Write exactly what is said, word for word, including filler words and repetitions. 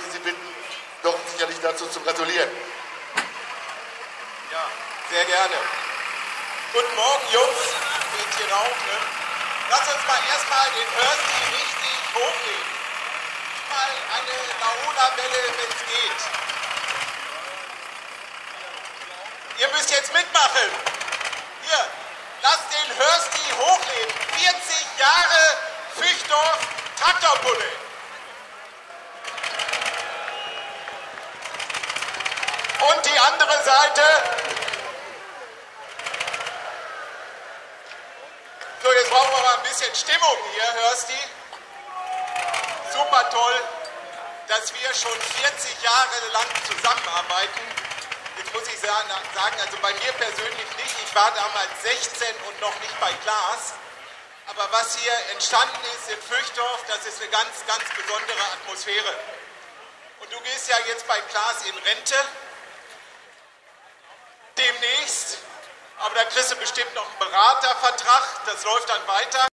möchte Sie bitten, doch sicherlich dazu zu gratulieren. Ja, sehr gerne. Guten Morgen, Jungs. Mädchen auch, ne? Lass uns mal erstmal den Hörsti richtig hochheben. Mal eine Laola-Welle, wenn es geht. Ihr müsst jetzt mitmachen. Hier, lasst den Hörsti hochleben. vierzig Jahre Füchdorf Traktorbulle. Und die andere Seite. So, jetzt brauchen wir mal ein bisschen Stimmung hier, Hörsti. Super toll, dass wir schon vierzig Jahre lang zusammenarbeiten. Jetzt muss ich sagen, also bei mir persönlich nicht. Ich war damals sechzehn und noch nicht bei Klaas. Aber was hier entstanden ist in Füchdorf, das ist eine ganz, ganz besondere Atmosphäre. Und du gehst ja jetzt bei Klaas in Rente. Demnächst. Aber da kriegst du bestimmt noch einen Beratervertrag. Das läuft dann weiter.